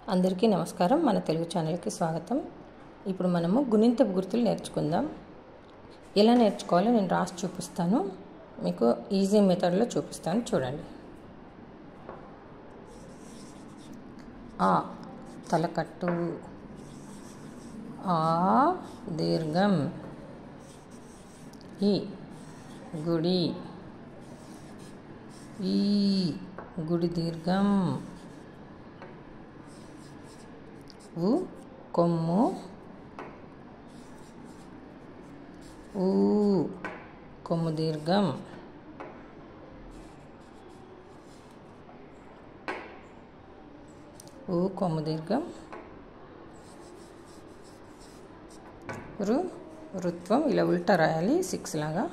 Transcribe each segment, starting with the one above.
అందరికీ నమస్కారం. మన తెలుగు ఛానల్కి స్వాగతం. ఇప్పుడు మనము గుణింతపు గుర్తులు నేర్చుకుందాం. ఎలా నేర్చుకోవాలో నేను రాసి చూపిస్తాను. మీకు ఈజీ మెథడ్లో చూపిస్తాను, చూడండి. ఆ తలకట్టు, ఆ దీర్ఘం, ఈ గుడి, ఈ గుడి దీర్ఘం, ఉ కొమ్ము, ఊ కొమ్ము దీర్ఘం, ఊ కొమ్ము దీర్ఘం, రు రుత్వం, ఇలా ఉల్టా రాయాలి 6 లాగా.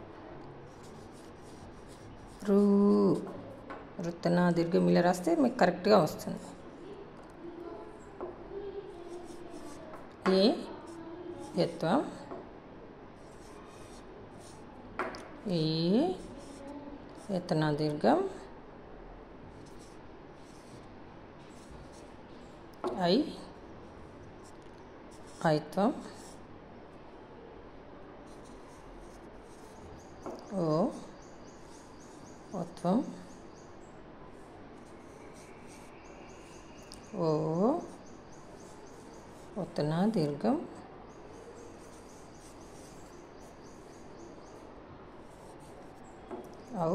రు రుత్తన దీర్ఘం ఇలా రాస్తే మీకు కరెక్ట్గా వస్తుంది. ఏ యత్వం, ఏ యతన దీర్ఘం, ఐ ఐత్వం, ఓ ఓత్వం, ఓ ఓత్తన దీర్ఘం, ఔ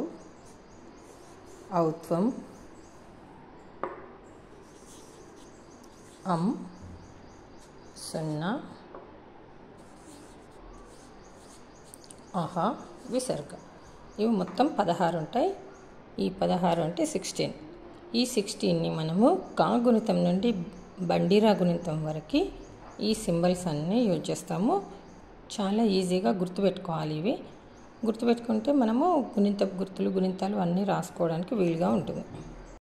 ఔత్వం, అం 0, ఆహా విసర్గ. ఇవి మొత్తం 16 ఉంటాయి. ఈ 16 అంటే 16. ఈ 16ని మనము కా గుణితం నుండి బండిరా గుణితం వరకు ఈ సింబల్స్ అన్నీ యూజ్ చేస్తాము. చాలా ఈజీగా గుర్తుపెట్టుకోవాలి. ఇవి గుర్తుపెట్టుకుంటే మనము గుణింతపు గుర్తులు, గుణింతాలు అన్నీ రాసుకోవడానికి వీలుగా ఉంటుంది.